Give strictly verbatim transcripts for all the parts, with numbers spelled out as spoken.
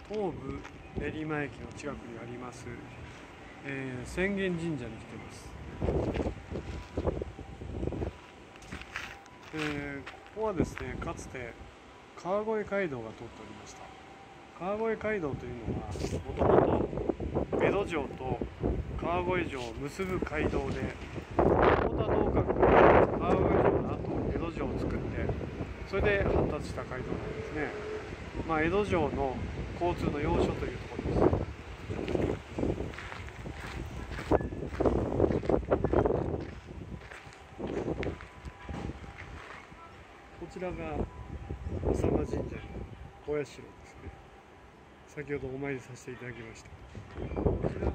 東武練馬駅の近くにあります、えー、浅間神社に来てます。えー、ここはですね、かつて川越街道が通っておりました。川越街道というのはもともと江戸城と川越城を結ぶ街道で、太田道閣が川越城の後江戸城を作って、それで発達した街道なんですね。まあ、江戸城の交通の要所というところです。こちらが浅間神社のお社ですね。先ほどお参りさせていただきました。こちらが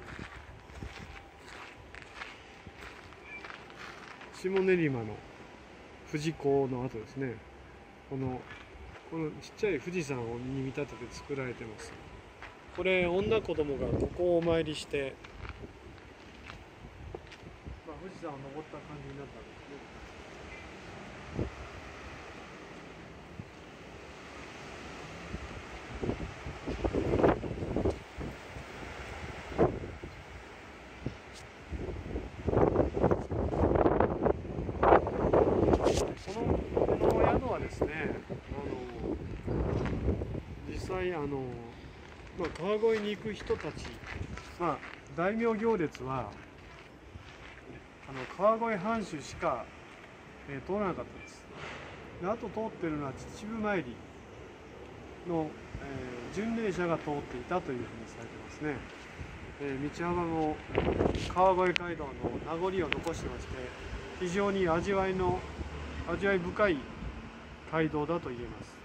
ですね、下練馬の富士港の跡ですね。このこのちっちゃい富士山をに見立てて作られてます。これ女子供がここをお参りして、まあ、富士山を登った感じになったんですね。このこの宿はですね、あの実際あの、まあ、川越に行く人たち、まあ、大名行列はあの川越藩主しか、えー、通らなかったです。で、あと通ってるのは秩父参りの、えー、巡礼者が通っていたというふうにされてますね。えー、道幅も川越街道の名残を残してまして、非常に味わいの味わい深い街道だと言えます。